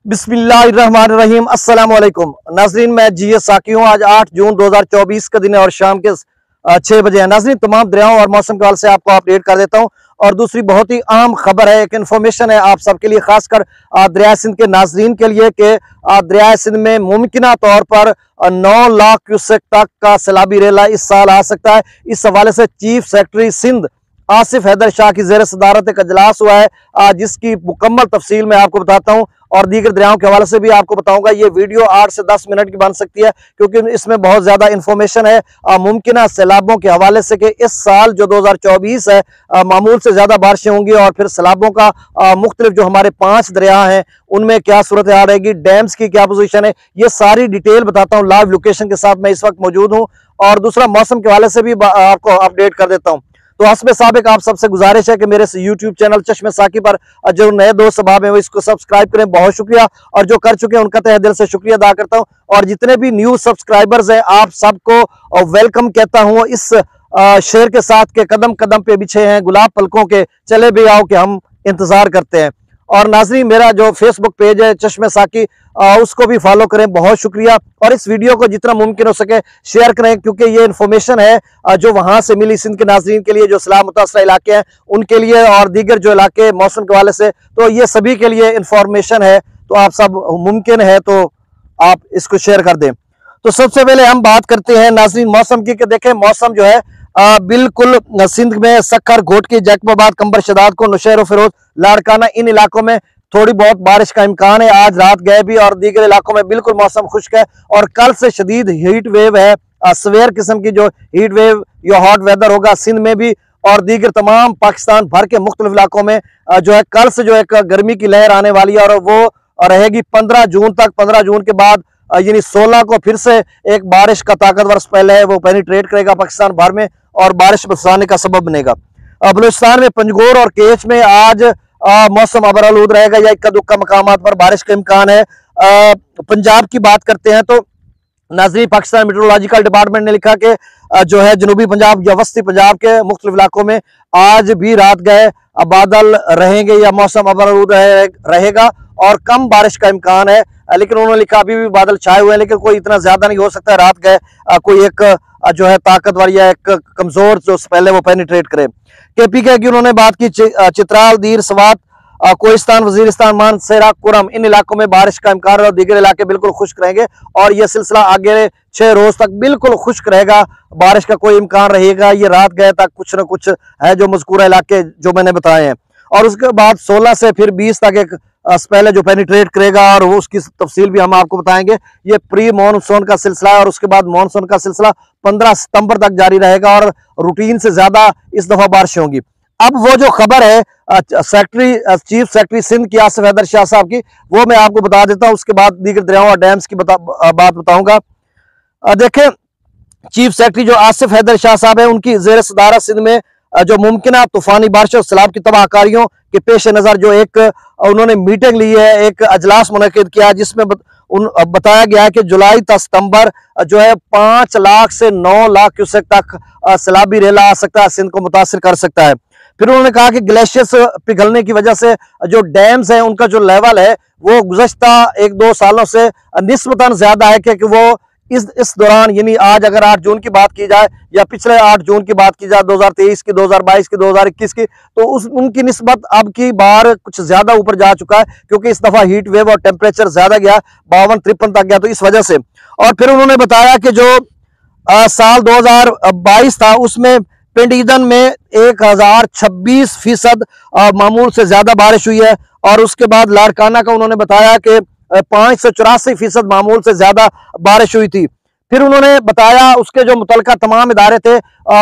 बिस्मिल्लाहिर्रहमानिर्रहीम। अस्सलाम वालेकुम नाजरीन, मैं जीएस साकी हूँ। आज 8 जून 2024 का दिन है और शाम के 6 बजे है। नाजरीन, तमाम दरियाओं और मौसम के हवाले से आपको अपडेट कर देता हूँ। और दूसरी बहुत ही अहम खबर है, एक इन्फॉर्मेशन है आप सबके लिए, खासकर दरिया सिंध के नाजरीन के लिए कि दरिया सिंध में मुमकिना तौर पर 9 लाख क्यूसेक तक का सैलाबी रेला इस साल आ सकता है। इस हवाले से चीफ सेक्रेटरी सिंध आसिफ हैदर शाह की जेर सदारत एक अजलास हुआ है, जिसकी मुकम्मल तफसील मैं आपको बताता हूँ और दीगर दरियाओं के हवाले से भी आपको बताऊंगा। ये वीडियो 8 से 10 मिनट की बन सकती है क्योंकि इसमें बहुत ज्यादा इंफॉर्मेशन है मुमकिन सैलाबों के हवाले से कि इस साल जो 2024 है मामूल से ज्यादा बारिशें होंगी और फिर सैलाबों का मुख्तलिफ जो हमारे 5 दरिया हैं उनमें क्या सूरत हाल रहेगी, डैम्स की क्या पोजीशन है, ये सारी डिटेल बताता हूँ। लाइव लोकेशन के साथ मैं इस वक्त मौजूद हूँ और दूसरा मौसम के हवाले से भी आपको अपडेट कर देता हूँ। तो हस्ब साबिक आप सबसे गुजारिश है कि मेरे यूट्यूब चैनल चश्मे साकी पर जो नए दोस्त सबाब हैं वो इसको सब्सक्राइब करें। बहुत शुक्रिया, और जो कर चुके हैं उनका तहे दिल से शुक्रिया अदा करता हूं। और जितने भी न्यू सब्सक्राइबर्स हैं आप सबको वेलकम कहता हूं इस शेर के साथ के कदम कदम पे बिछे हैं गुलाब पलकों के, चले भी आओ कि हम इंतजार करते हैं। और नाजरीन, मेरा जो फेसबुक पेज है चश्मे साकी उसको भी फॉलो करें। बहुत शुक्रिया, और इस वीडियो को जितना मुमकिन हो सके शेयर करें क्योंकि ये इन्फॉर्मेशन है जो वहां से मिली सिंध के नाजरीन के लिए, जो सैलाब मुतासर इलाके हैं उनके लिए और दीगर जो इलाके मौसम के हवाले से, तो ये सभी के लिए इंफॉर्मेशन है। तो आप सब मुमकिन है तो आप इसको शेयर कर दें। तो सबसे पहले हम बात करते हैं नाजरीन मौसम की, कि देखें मौसम जो है बिल्कुल सिंध में सक्खर, घोटकी, जैकबाबाद, कंबर शदाद को, नौशहर, फिरोज, लाड़काना, इन इलाकों में थोड़ी बहुत बारिश का इम्कान है। आज रात गए भी और दीगर इलाकों में बिल्कुल मौसम खुश्क है और कल से शदीद हीट वेव है, सवेर किस्म की जो हीट वेव या हॉट वेदर होगा सिंध में भी और दीगर तमाम पाकिस्तान भर के मुख्तलिफ इलाकों में जो है कल से जो एक गर्मी की लहर आने वाली है और वो रहेगी 15 जून तक। 15 जून के बाद यानी 16 को फिर से एक बारिश का ताकतवर स्पेल है वो पेनिट्रेट करेगा पाकिस्तान भर में और बारिश बरसाने का सबब बनेगा। बलूचिस्तान में पंजगोर और केच में आज मौसम अबरालूद रहेगा या इक्का दुक्का मकामात पर बारिश का इम्कान है। पंजाब की बात करते हैं तो नाजरीन, पाकिस्तान मेट्रोलॉजिकल डिपार्टमेंट ने लिखा कि जो है जनूबी पंजाब या वस्ती पंजाब के मुख्तलिफ इलाकों में आज भी रात गए बादल रहेंगे या मौसम अबरालूद रहेगा और कम बारिश का इम्कान है। लेकिन उन्होंने लिखा अभी भी बादल छाए हुए हैं लेकिन कोई इतना ज्यादा नहीं हो सकता रात गए कोई एक जो है ताकतवर या एक कमजोर जो पहले वो पेनिट्रेट करे। केपीके की उन्होंने बात की, चित्राल, दीर, स्वात, कोहिस्तान, वजीरिस्तान, मानसेरा, कुरम, इन इलाकों में बारिश का इम्कान है और दीगर इलाके बिल्कुल खुश्क रहेंगे और यह सिलसिला आगे 6 रोज तक बिल्कुल खुश्क रहेगा, बारिश का कोई इम्कान रहेगा। ये रात गए तक कुछ न कुछ है जो मज़कूरा इलाके जो मैंने बताए हैं और उसके बाद 16 से फिर 20 तक एक पहले जो पेनिट्रेट करेगा और वो उसकी तफसील भी हम आपको बताएंगे। ये प्री मानसून का सिलसिला है और उसके बाद मानसून का सिलसिला 15 सितंबर तक जारी रहेगा और रूटीन से ज्यादा इस दफा बारिशें होंगी। अब वो जो खबर है चीफ सेक्रेटरी सिंध की आसिफ हैदर शाह साहब की, वो मैं आपको बता देता हूँ, उसके बाद दीगर दरियाओं और डैम्स की बात बताऊंगा। देखें, चीफ सेक्रेटरी जो आसिफ हैदर शाह साहब है उनकी जेर सदारत सिंध में जो मुमकिन तूफानी बारिश और सैलाब की तबाहकारियों के पेश नज़र जो एक उन्होंने मीटिंग ली है, एक अजलास मुनक्किद किया जिसमें बताया गया है कि जुलाई तक सितंबर जो है 5 लाख से 9 लाख क्यूसेक तक सैलाबी रेला आ सकता है, सिंध को मुतासिर कर सकता है। फिर उन्होंने कहा कि ग्लेशियर्स पिघलने की वजह से जो डैम्स है उनका जो लेवल है वो गुज़श्ता 1-2 सालों से निस्बतन ज्यादा है कि वो इस दौरान यानी आज अगर 8 जून की बात की जाए या पिछले 8 जून की बात की जाए 2023 की, 2022 की, 2021 की, तो उनकी निस्बत अब की बार कुछ ज्यादा ऊपर जा चुका है क्योंकि इस दफा हीट वेव और टेम्परेचर ज्यादा गया, 52-53 तक गया, तो इस वजह से। और फिर उन्होंने बताया कि जो साल 2022 था उसमें पिंड ईदन में 1026% मामूल से ज्यादा बारिश हुई है और उसके बाद लाड़काना का उन्होंने बताया कि 584% मामूल से ज्यादा बारिश हुई थी। फिर उन्होंने बताया उसके जो मुतलका तमाम इदारे थे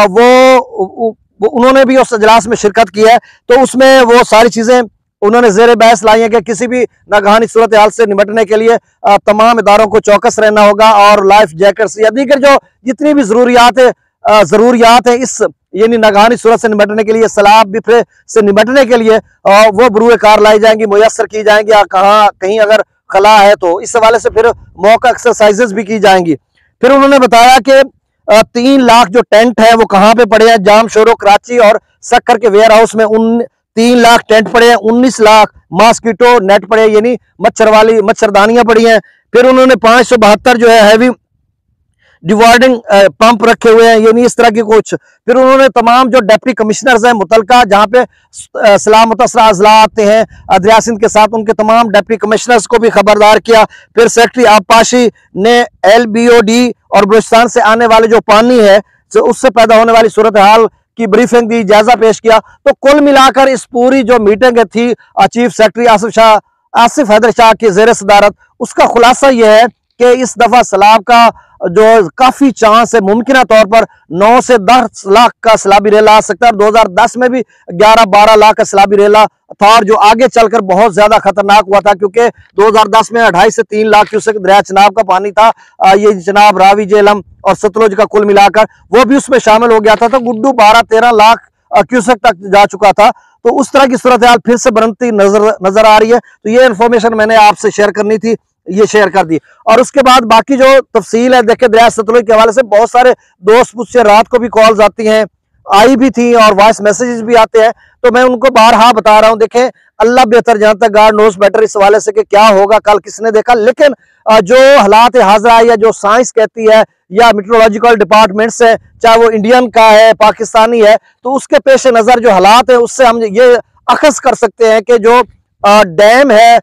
वो उन्होंने भी उस अजलास में शिरकत की है, तो उसमें वो सारी चीजें उन्होंने जेर बहस लाई है कि किसी भी नागहानी सूरत हाल से निपटने के लिए तमाम इदारों को चौकस रहना होगा और लाइफ जैकेट्स या दीगर जो जितनी भी जरूरियात है इस यानी नागहानी सूरत से निपटने के लिए, सैलाब बिफरे से निपटने के लिए वो बरूए कार लाई जाएंगी, मुयस्सर की जाएंगी, कहीं अगर खला है तो इस हवाले से फिर मौका एक्सरसाइजेस भी की जाएंगी। फिर उन्होंने बताया कि 3 लाख जो टेंट है वो कहाँ पे पड़े हैं, जाम शोरो, कराची और सक्कर के वेयर हाउस में 3 लाख टेंट पड़े हैं, 19 लाख मॉस्किटो नेट पड़े, यानी मच्छर वाली मच्छरदानियां पड़ी हैं। फिर उन्होंने 572 जो है हैवी डिवार्डिंग पंप रखे हुए हैं, यानी इस तरह की कुछ। फिर उन्होंने तमाम जो डिप्टी कमिश्नर्स हैं मुतलका, जहां पे सलाह मुतसरा अजला आते हैं दरिया सिंध के साथ, उनके तमाम डिप्टी कमिश्नर्स को भी खबरदार किया। फिर सेक्रेटरी आबपाशी ने LBOD और बलूचिस्तान से आने वाले जो पानी है तो उससे पैदा होने वाली सूरत हाल की ब्रीफिंग दी, जायजा पेश किया। तो कुल मिलाकर इस पूरी जो मीटिंग थी चीफ सेक्रेटरी आसिफ हैदर शाह की जेर सदारत, उसका खुलासा यह है कि इस दफा सैलाब का जो काफी चांस है, मुमकिन तौर पर 9 से 10 लाख का सैलाबी रेला आ सकता है। 2010 में भी 11-12 लाख का सैलाबी रेला था, और जो आगे चलकर बहुत ज्यादा खतरनाक हुआ था, क्योंकि 2010 में 2.5 से 3 लाख क्यूसेक दरिया चिनाब का पानी था। ये चिनाब, रावी, जेहलम और सतलुज का कुल मिलाकर वो भी उसमें शामिल हो गया था। तो गुड्डू 12-13 लाख क्यूसेक तक जा चुका था। तो उस तरह की सूरत हाल फिर से बनती नजर आ रही है। तो ये इंफॉर्मेशन मैंने आपसे शेयर करनी थी, ये शेयर कर दी। और उसके बाद बाकी जो तफसील है, देखिए दरिया सतलुज के हवाले से बहुत सारे दोस्त मुझसे रात को भी कॉल्स आती हैं, आई भी थी, और वॉइस मैसेजेस भी आते हैं। तो मैं उनको बारहा बता रहा हूं, देखें अल्लाह बेहतर जानता, गॉड नोज बेटर इस हवाले से कि क्या होगा, कल किसने देखा। लेकिन जो हालात हाज़िर है, या जो साइंस कहती है, या मेट्रोलॉजिकल डिपार्टमेंट्स है, चाहे वो इंडियन का है, पाकिस्तानी है, तो उसके पेश नजर जो हालात है, उससे हम ये अखज़ कर सकते हैं कि जो डैम है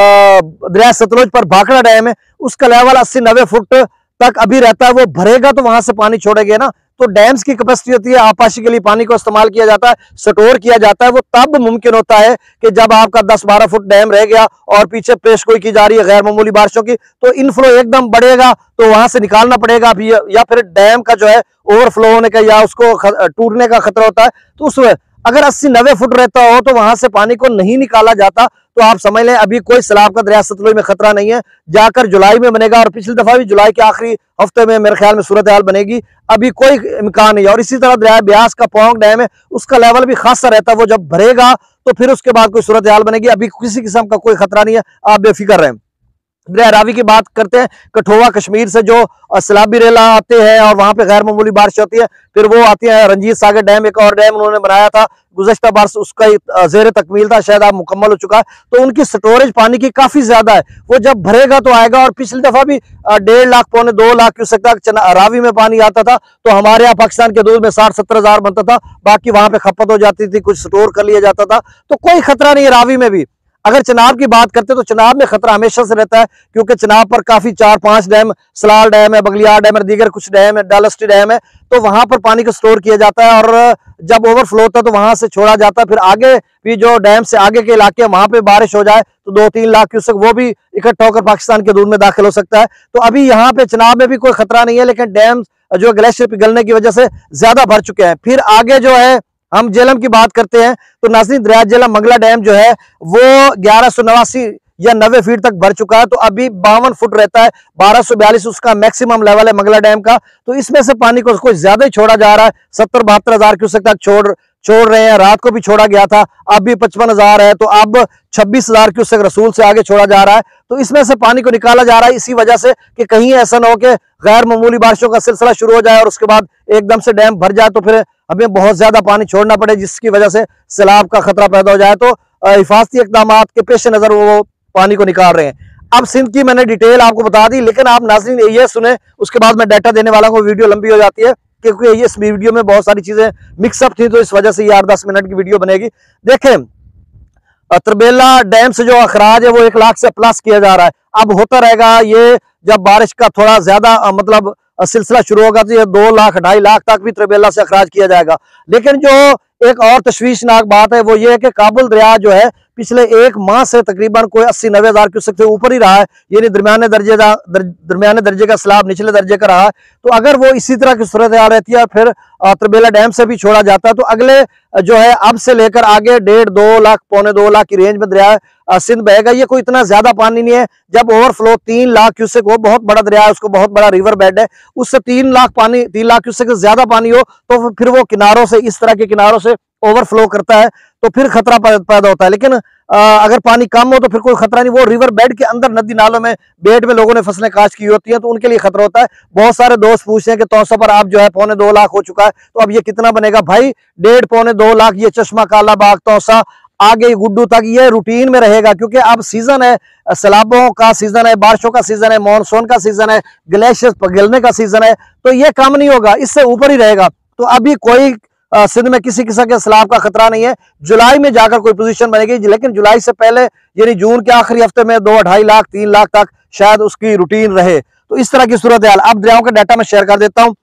दरिया सतलुज पर, भाखड़ा डैम है, उसका लेवल 80-90 फुट तक अभी रहता है। वो भरेगा तो वहां से पानी छोड़ेंगे ना। तो डैम्स की कैपेसिटी होती है, आबपाशी के लिए पानी को इस्तेमाल किया जाता है, स्टोर किया जाता है। वो तब मुमकिन होता है कि जब आपका 10-12 फुट डैम रह गया और पीछे पेशगोई की जा रही है गैर मामूली बारिशों की, तो इनफ्लो एकदम बढ़ेगा, तो वहां से निकालना पड़ेगा अभी, या फिर डैम का जो है ओवरफ्लो होने का या उसको टूटने का खतरा होता है। तो उस अगर 80-90 फुट रहता हो तो वहां से पानी को नहीं निकाला जाता, तो आप समझ लें अभी कोई सैलाब का दरिया सतलुज में खतरा नहीं है। जाकर जुलाई में बनेगा, और पिछली दफा भी जुलाई के आखिरी हफ्ते में मेरे ख्याल में सूरत हाल बनेगी, अभी कोई इम्कान नहीं है। और इसी तरह दरिया ब्यास का पोंग डैम है, उसका लेवल भी खासा रहता है, वो जब भरेगा तो फिर उसके बाद कोई सूरत हाल बनेगी। अभी किसी किस्म का कोई खतरा नहीं है, आप बेफिक्र रहें। दरिया रावी की बात करते हैं, कठुआ कश्मीर से जो सैलाबी रेला आते हैं और वहां पे गैर मामूली बारिश होती है, फिर वो आती है रंजीत सागर डैम, एक और डैम उन्होंने बनाया था गुज़श्ता बरस, उसका जेर तकमील था, शायद आप मुकम्मल हो चुका है। तो उनकी स्टोरेज पानी की काफी ज्यादा है, वो जब भरेगा तो आएगा। और पिछली दफा भी 1.5 लाख 2.25 लाख क्यूसेक तक रावी में पानी आता था। तो हमारे यहाँ पाकिस्तान के दूध में 60-70 हजार बनता था, बाकी वहां पे खपत हो जाती थी, कुछ स्टोर कर लिया जाता था। तो कोई खतरा नहीं है रावी में भी। अगर चिनाब की बात करते तो चिनाब में खतरा हमेशा से रहता है, क्योंकि चिनाब पर काफी 4-5 डैम, सलाल डैम है, बगलियार डैम है, दीगर कुछ डैम है, डालस्टी डैम है, तो वहां पर पानी को स्टोर किया जाता है, और जब ओवरफ्लो होता है तो वहां से छोड़ा जाता है। फिर आगे भी जो डैम से आगे के इलाके वहां पे बारिश हो जाए तो 2-3 लाख क्यूसेक वो भी इकट्ठा होकर पाकिस्तान के दूध में दाखिल हो सकता है। तो अभी यहाँ पे चिनाब में भी कोई खतरा नहीं है, लेकिन डैम जो ग्लेशियर पिघलने की वजह से ज्यादा भर चुके हैं। फिर आगे जो है हम जेहलम की बात करते हैं, तो नाज़रीन दरिया जेहलम मंगला डैम जो है वो 1189 या 90 फीट तक भर चुका है। तो अभी 52 फुट रहता है, 1242 उसका मैक्सिमम लेवल है मंगला डैम का। तो इसमें से पानी को कोई ज्यादा ही छोड़ा जा रहा है, 70-72 हजार क्यूसेक तक छोड़ रहे हैं। रात को भी छोड़ा गया था, अब भी 55 हजार है, तो अब 26 हजार क्यूसेक रसूल से आगे छोड़ा जा रहा है। तो इसमें से पानी को निकाला जा रहा है इसी वजह से कि कहीं ऐसा ना हो कि गैर मामूली बारिशों का सिलसिला शुरू हो जाए और उसके बाद एकदम से डैम भर जाए, तो फिर हमें बहुत ज्यादा पानी छोड़ना पड़े, जिसकी वजह से सैलाब का खतरा पैदा हो जाए। तो हिफाजती इकदाम के पेश नजर वो पानी को निकाल रहे हैं। अब सिंध की मैंने डिटेल आपको बता दी, लेकिन आप नाज़रीन ये सुने, उसके बाद मैं डाटा देने वाला हूँ, वीडियो लंबी हो जाती है, क्योंकि इस वीडियो में बहुत सारी चीजें मिक्सअप थी, तो इस वजह से 8-10 मिनट की वीडियो बनेगी। देखें तरबेला डैम से जो अखराज है वो 1 लाख से प्लस किया जा रहा है। अब होता रहेगा, ये जब बारिश का थोड़ा ज्यादा मतलब सिलसिला शुरू होगा तो ये 2 लाख 2.5 लाख तक भी तरबेला से अखराज किया जाएगा। लेकिन जो एक और तशवीशनाक बात है वो ये है कि काबुल दरिया जो है पिछले 1 माह से तकरीबन कोई 80-90 हजार क्यूसेक से ऊपर ही रहा है, यानी दरमियाने दर्जे का सैलाब निचले दर्जे का रहा है। तो अगर वो इसी तरह की सूरत हाल रहती है, फिर तरबेला डैम से भी छोड़ा जाता है, तो अगले जो है अब से लेकर आगे 1.5-2 लाख 2.25 लाख की रेंज में दरिया सिंध बहेगा। ये कोई इतना ज्यादा पानी नहीं है। जब ओवरफ्लो 3 लाख क्यूसेक हो, बहुत बड़ा दरिया है, उसको बहुत बड़ा रिवर बेड है, उससे 3 लाख क्यूसेक से ज्यादा पानी हो तो फिर वो किनारों से, इस तरह के किनारों से ओवरफ्लो करता है, तो फिर खतरा पैदा होता है। लेकिन अगर पानी कम हो तो फिर कोई खतरा नहीं। वो रिवर बेड के अंदर नदी नालों में बेड में लोगों ने फसलें काश्त की होती हैं, तो उनके लिए खतरा होता है। बहुत सारे दोस्त पूछते हैं कि तौसा पर आप जो है 2.25 लाख हो चुका है, तो अब ये कितना बनेगा? भाई 1.5-2.25 लाख ये चश्मा, काला बाग, तौसा आगे गुड्डू तक ये रूटीन में रहेगा, क्योंकि अब सीजन है, सैलाबों का सीजन है, बारिशों का सीजन है, मानसून का सीजन है, ग्लेशियर पिघलने का सीजन है, तो ये कम नहीं होगा, इससे ऊपर ही रहेगा। तो अभी कोई सिंध में किसी किस्म के सैलाब का खतरा नहीं है। जुलाई में जाकर कोई पोजीशन बनेगी, लेकिन जुलाई से पहले यानी जून के आखिरी हफ्ते में 2-2.5 लाख 3 लाख तक शायद उसकी रूटीन रहे। तो इस तरह की सूरत हाल। अब दरियाओं का डाटा मैं शेयर कर देता हूँ।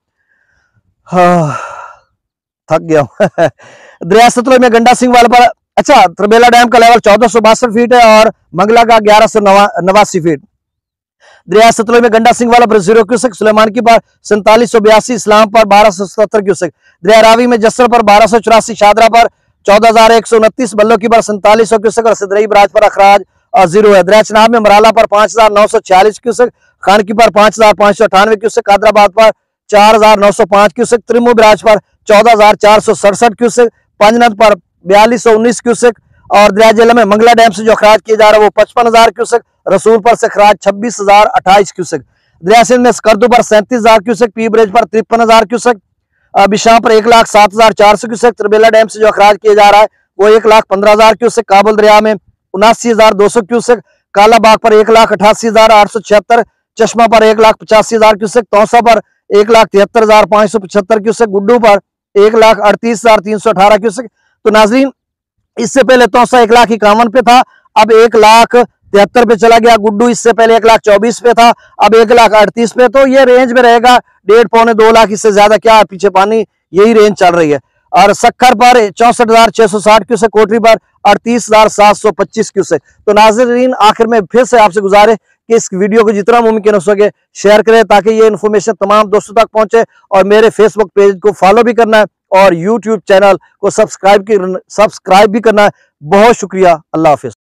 थक गया हूँ। दरिया सतलुज में गंडा सिंह वाले पर अच्छा तरबेला डैम का लेवल 1462 फीट है और मंगला का 1189 फीट। दरिया सतलुज में गंडा सिंह वाला पर 0 क्यूसेक, सुलेमान की पर 4782, इस्लाम पर 1277 क्यूसेक। दरिया रावी में जसर पर 1284, शादरा पर 14129, बल्लो की पर 4700 क्यूसेक और सिदरई बराज पर अखराज 0 है। दरिया चनाब में मराला पर 5946 क्यूसेक, खान की पर 5598 क्यूसेक, कादराबाद पर 4905 क्यूसेक, त्रिमू बराज पर 14467 क्यूसेक, पंजनद पर 4219 क्यूसेक और दरिया जेला में मंगला डैम से जो अखराज किया जा रहा है वो 55,000 क्यूसेक, रसूलपुर से खराज 26,028 क्यूसेक। दरिया सिंध में स्कर्दू पर 37,000 क्यूसेक, पी ब्रिज पर 53,000 क्यूसेक, बिशां पर 1,07,400 क्यूसेक। तरबेला डैम से जो अखराज किया जा रहा है वो 1,15,000 क्यूसेक। काबुल दरिया में 79,200 क्यूसेक, कालाबाग पर 1,88,876, चश्मा पर 1,85,000 क्यूसेक, तौसा पर 1,73,575 क्यूसेक, गुड्डू पर 1,38,318 क्यूसेक। तो नाजरीन इससे पहले तौसा 1,51,000 पे था, अब 1,73,000 पे चला गया। गुड्डू इससे पहले 1,24,000 पे था, अब 1,38,000 पे। तो ये रेंज में रहेगा 1.5-2 लाख, इससे ज्यादा क्या पीछे पानी, यही रेंज चल रही है। और सक्खर पर 64,660 क्यूसेक, कोटरी पर 38,725 क्यूसेक। तो नाजरीन आखिर में फिर से आपसे गुजारिश कि इस वीडियो को जितना मुमकिन हो सके शेयर करें ताकि ये इन्फॉर्मेशन तमाम दोस्तों तक पहुंचे, और मेरे फेसबुक पेज को फॉलो भी करना है और यूट्यूब चैनल को सब्सक्राइब भी करना है। बहुत शुक्रिया। अल्लाह हाफिज।